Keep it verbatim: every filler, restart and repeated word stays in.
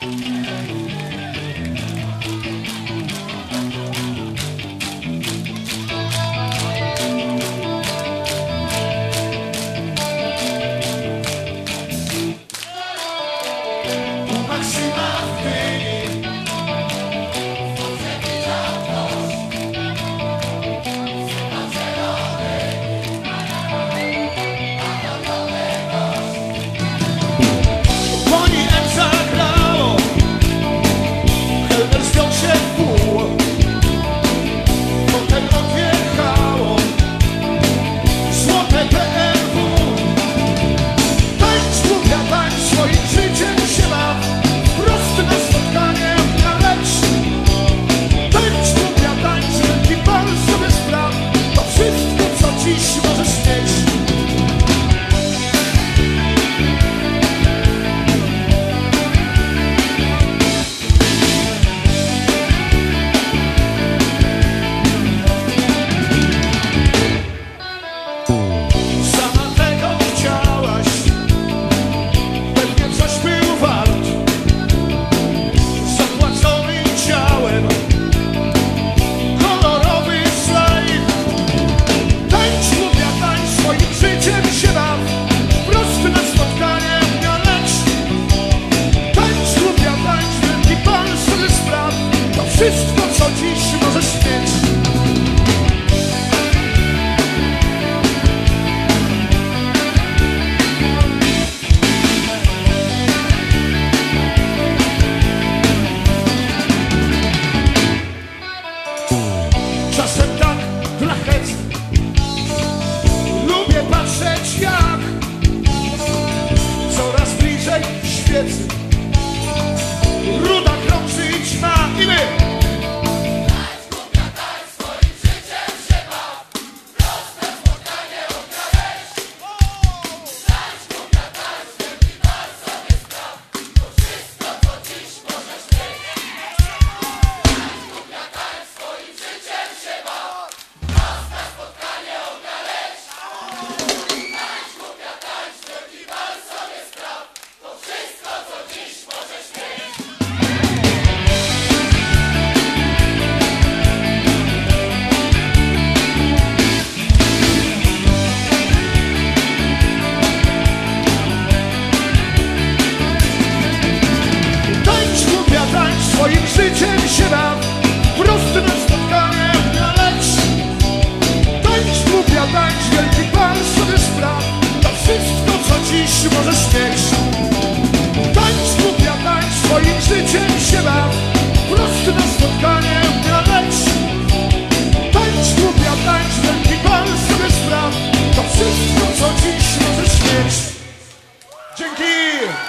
Wszystko, co dziś możesz mieć. Czasem tak dla hecy lubię patrzeć, jak coraz bliżej świecy ruda krąży i ćma i my. Swoim życiem się dam, prosty na spotkanie na lecz. Tańcz, głupia, tańcz, wielki pan sobie spraw, to wszystko, co dziś możesz mieć. Tańcz, głupia, tańcz, swoim życiem się dam, prosty na spotkanie na lecz. Tańcz, głupia, tańcz, wielki pan sobie spraw, to wszystko, co dziś możesz mieć. Dzięki!